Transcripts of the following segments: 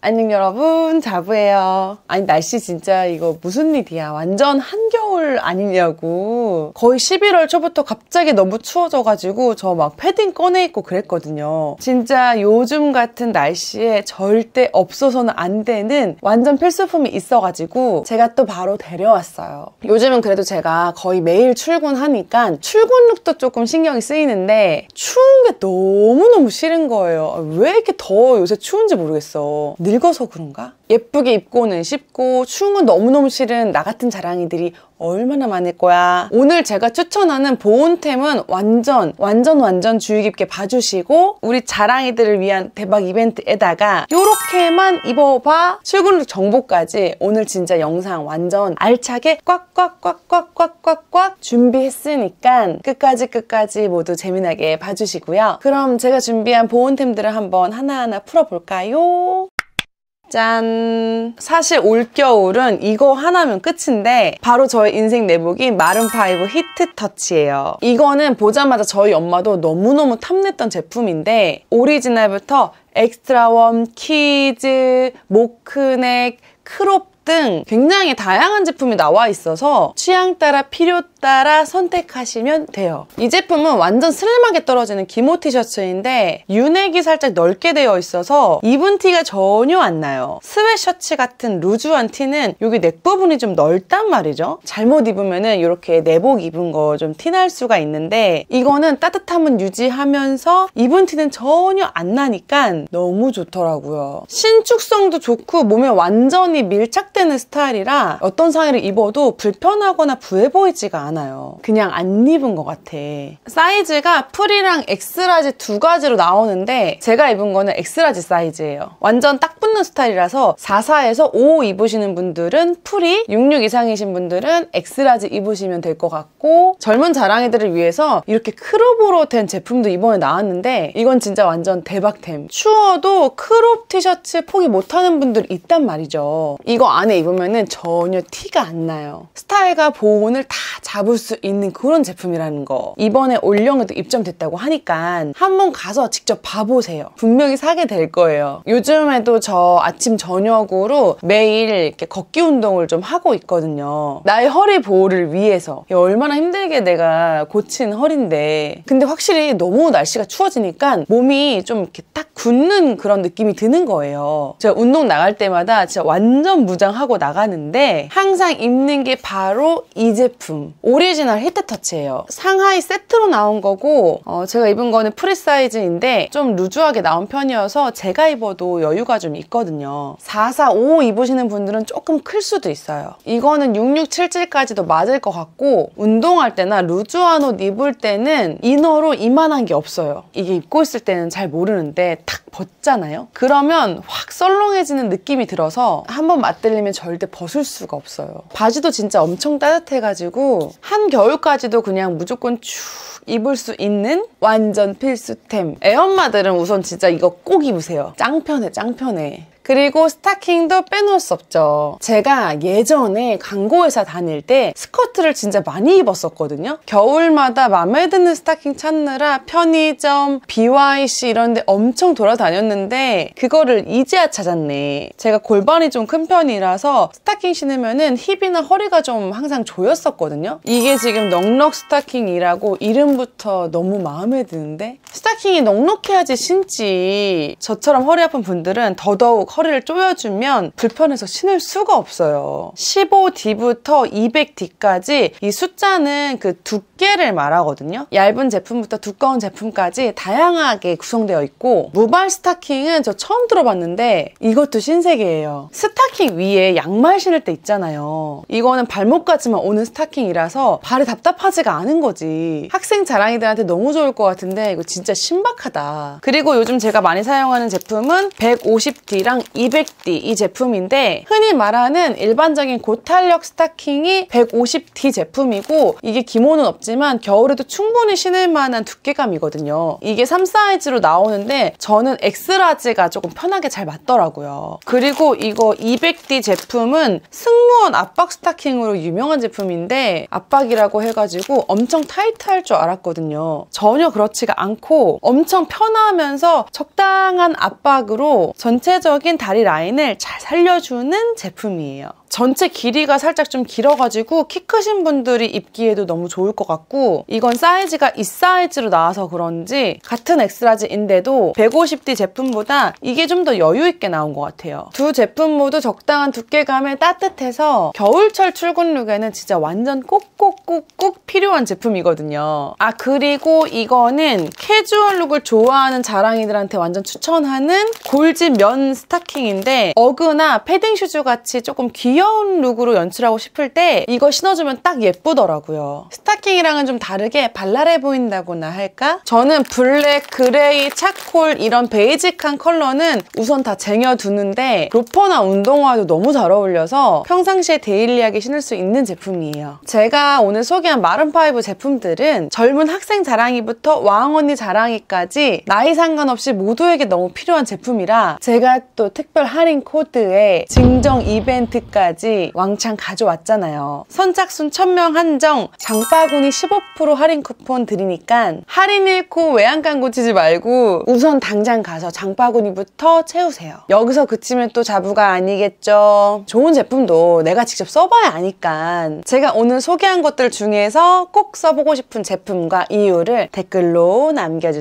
안녕 여러분, 자부예요. 아니 날씨 진짜 이거 무슨 일이야. 완전 한겨울 아니냐고. 거의 11월 초부터 갑자기 너무 추워져가지고 저 막 패딩 꺼내 입고 그랬거든요. 진짜 요즘 같은 날씨에 절대 없어서는 안 되는 완전 필수품이 있어가지고 제가 또 바로 데려왔어요. 요즘은 그래도 제가 거의 매일 출근하니까 출근룩도 조금 신경이 쓰이는데 추운 게 너무너무 싫은 거예요. 왜 이렇게 더 요새 추운지 모르겠어. 늙어서 그런가? 예쁘게 입고는 싶고 추운 건 너무너무 싫은 나 같은 자랑이들이 얼마나 많을 거야. 오늘 제가 추천하는 보온템은 완전 주의 깊게 봐주시고 우리 자랑이들을 위한 대박 이벤트에다가 요렇게만 입어봐 출근룩 정보까지 오늘 진짜 영상 완전 알차게 꽉꽉꽉꽉꽉꽉꽉 준비했으니까 끝까지 모두 재미나게 봐주시고요. 그럼 제가 준비한 보온템들을 한번 하나하나 풀어볼까요? 짠! 사실 올겨울은 이거 하나면 끝인데 바로 저의 인생 내복인 마룬5 히트 터치예요. 이거는 보자마자 저희 엄마도 너무너무 탐냈던 제품인데 오리지널부터 엑스트라 웜, 키즈, 모크넥, 크롭 등 굉장히 다양한 제품이 나와 있어서 취향 따라 필요 따라 선택하시면 돼요. 이 제품은 완전 슬림하게 떨어지는 기모 티셔츠인데 유넥이 살짝 넓게 되어 있어서 입은 티가 전혀 안 나요. 스웨셔츠 같은 루즈한 티는 여기 넥 부분이 좀 넓단 말이죠. 잘못 입으면은 이렇게 내복 입은 거 좀 티날 수가 있는데 이거는 따뜻함은 유지하면서 입은 티는 전혀 안 나니까 너무 좋더라고요. 신축성도 좋고 몸에 완전히 밀착되는 스타일이라 어떤 상의를 입어도 불편하거나 부해 보이지가 않아요. 그냥 안 입은 것 같아. 사이즈가 프리랑 엑스라지 두 가지로 나오는데 제가 입은 거는 엑스라지 사이즈예요. 완전 딱 붙는 스타일이라서 44에서 55 입으시는 분들은 프리, 66 이상이신 분들은 엑스라지 입으시면 될 것 같고 젊은 자랑이들을 위해서 이렇게 크롭으로 된 제품도 이번에 나왔는데 이건 진짜 완전 대박템. 추워도 크롭 티셔츠 포기 못하는 분들 있단 말이죠. 이거 안에 입으면은 전혀 티가 안 나요. 스타일과 보온을 다 잡을 수 있는 그런 제품이라는 거. 이번에 올영에도 입점됐다고 하니까 한번 가서 직접 봐보세요. 분명히 사게 될 거예요. 요즘에도 저 아침 저녁으로 매일 이렇게 걷기 운동을 좀 하고 있거든요. 나의 허리 보호를 위해서. 얼마나 힘들게 내가 고친 허리인데. 근데 확실히 너무 날씨가 추워지니까 몸이 좀 이렇게 딱 굳는 그런 느낌이 드는 거예요. 제가 운동 나갈 때마다 진짜 완전 무장하고 나가는데 항상 입는 게 바로 이 제품. 오리지널 히트 터치예요. 상하이 세트로 나온 거고 제가 입은 거는 프리 사이즈인데 좀 루즈하게 나온 편이어서 제가 입어도 여유가 좀 있거든요. 44, 55 입으시는 분들은 조금 클 수도 있어요. 이거는 66, 77까지도 맞을 것 같고 운동할 때나 루즈한 옷 입을 때는 이너로 이만한 게 없어요. 이게 입고 있을 때는 잘 모르는데 탁 벗잖아요? 그러면 확 썰렁해지는 느낌이 들어서 한번 맞들리면 절대 벗을 수가 없어요. 바지도 진짜 엄청 따뜻해가지고 한겨울까지도 그냥 무조건 쭉 입을 수 있는 완전 필수템. 애엄마들은 우선 진짜 이거 꼭 입으세요. 짱 편해, 짱 편해. 그리고 스타킹도 빼놓을 수 없죠. 제가 예전에 광고회사 다닐 때 스커트를 진짜 많이 입었었거든요. 겨울마다 마음에 드는 스타킹 찾느라 편의점, BYC 이런 데 엄청 돌아다녔는데 그거를 이제야 찾았네. 제가 골반이 좀 큰 편이라서 스타킹 신으면은 힙이나 허리가 좀 항상 조였었거든요. 이게 지금 넉넉 스타킹이라고 이름부터 너무 마음에 드는데 스타킹이 넉넉해야지 신지. 저처럼 허리 아픈 분들은 더더욱 허리를 조여주면 불편해서 신을 수가 없어요. 15D부터 200D까지 이 숫자는 그 두께를 말하거든요. 얇은 제품부터 두꺼운 제품까지 다양하게 구성되어 있고 무발 스타킹은 저 처음 들어봤는데 이것도 신세계예요. 스타킹 위에 양말 신을 때 있잖아요. 이거는 발목까지만 오는 스타킹이라서 발이 답답하지가 않은 거지. 학생 자랑이들한테 너무 좋을 것 같은데 이거 진짜 신박하다. 그리고 요즘 제가 많이 사용하는 제품은 150D랑 200D 이 제품인데 흔히 말하는 일반적인 고탄력 스타킹이 150D 제품이고 이게 기모는 없지만 겨울에도 충분히 신을 만한 두께감이거든요. 이게 3 사이즈로 나오는데 저는 엑스라지가 조금 편하게 잘 맞더라고요. 그리고 이거 200D 제품은 승무원 압박 스타킹으로 유명한 제품인데 압박이라고 해가지고 엄청 타이트할 줄 알았거든요. 전혀 그렇지가 않고 엄청 편하면서 적당한 압박으로 전체적인 기본적인 다리 라인을 잘 살려주는 제품이에요. 전체 길이가 살짝 좀 길어가지고 키 크신 분들이 입기에도 너무 좋을 것 같고, 이건 사이즈가 이 사이즈로 나와서 그런지 같은 엑스라지인데도 150D 제품보다 이게 좀 더 여유 있게 나온 것 같아요. 두 제품 모두 적당한 두께감에 따뜻해서 겨울철 출근 룩에는 진짜 완전 꼭꼭꼭꼭 필요한 제품이거든요. 아, 그리고 이거는 캐주얼 룩을 좋아하는 자랑이들한테 완전 추천하는 골지 면 스타킹인데, 어그나 패딩 슈즈 같이 조금 귀여운 룩으로 연출하고 싶을 때 이거 신어주면 딱 예쁘더라고요. 스타킹이랑은 좀 다르게 발랄해 보인다고나 할까? 저는 블랙, 그레이, 차콜 이런 베이직한 컬러는 우선 다 쟁여두는데 로퍼나 운동화도 너무 잘 어울려서 평상시에 데일리하게 신을 수 있는 제품이에요. 제가 오늘 소개한 마룬5 제품들은 젊은 학생 자랑이부터 왕언니 자랑이까지 나이 상관없이 모두에게 너무 필요한 제품이라 제가 또 특별 할인 코드에 증정 이벤트까지 왕창 가져왔잖아요. 선착순 1000명 한정 장바구니 15% 할인 쿠폰 드리니까 할인 잃고 외양간 고치지 말고 우선 당장 가서 장바구니부터 채우세요. 여기서 그치면 또 자부가 아니겠죠. 좋은 제품도 내가 직접 써봐야 아니까 제가 오늘 소개한 것들 중에서 꼭 써보고 싶은 제품과 이유를 댓글로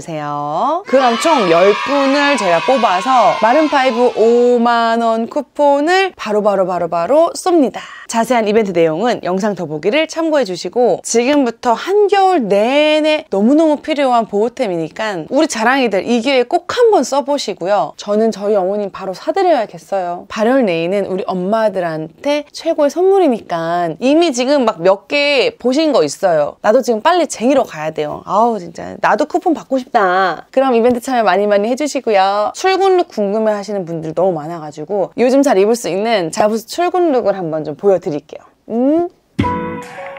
남겨주세요. 그럼 총 10분을 제가 뽑아서 마룬5 5만원 쿠폰을 바로바로 쏩니다. 자세한 이벤트 내용은 영상 더보기를 참고해주시고, 지금부터 한겨울 내내 너무너무 필요한 보호템이니까 우리 자랑이들 이 기회에 꼭 한번 써보시고요. 저는 저희 어머님 바로 사드려야겠어요. 발열 네일은 우리 엄마들한테 최고의 선물이니까 이미 지금 막 몇 개 보신 거 있어요. 나도 지금 빨리 쟁이러 가야 돼요. 아우 진짜 나도 쿠폰 받고 싶다. 그럼 이벤트 참여 많이 해주시고요. 출근룩 궁금해 하시는 분들 너무 많아가지고 요즘 잘 입을 수 있는 자부스 출근룩을 한번 좀 보여드릴게요.